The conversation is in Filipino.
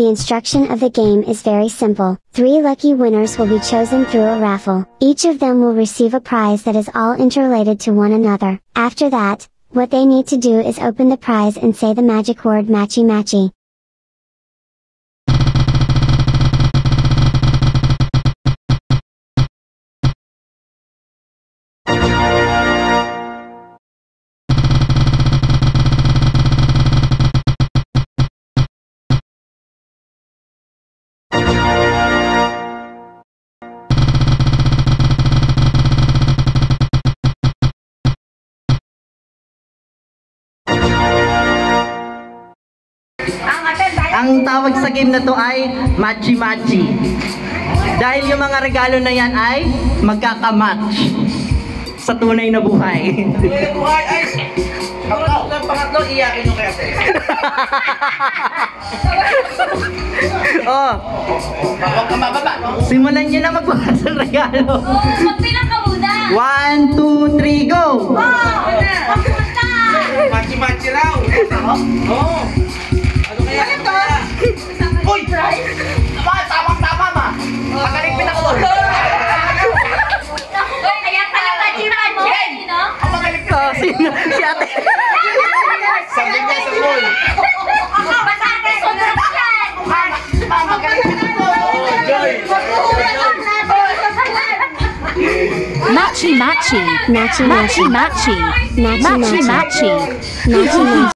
The instruction of the game is very simple. 3 lucky winners will be chosen through a raffle. Each of them will receive a prize that is all interrelated to one another. After that, what they need to do is open the prize and say the magic word matchy matchy. Ang tawag sa game na to ay Matchy Matchy. Dahil yung mga regalo na yan ay magkakamatch sa tunay na buhay. Buhay ay pangatlo, iyakin nyo kaya sa'yo. Oh, Huwag kang bababa. simulan nyo na magbukas ng regalo. Magbilang ka muna! 1, 2, 3, go! Machi-machi raw. Oo. Ano kaya? Ano kaya? Uy! Tama, ma. Magaling pinakot. Kaya pala machi-machi, no? Magaling Oh, si ate. Sabi niya sa pool. Masante, sunod yan! Magaling pinakot. Joy. Matchy matchy, Matchy matchy. matchy matchy, Matchy matchy matchy. Matchy matchy.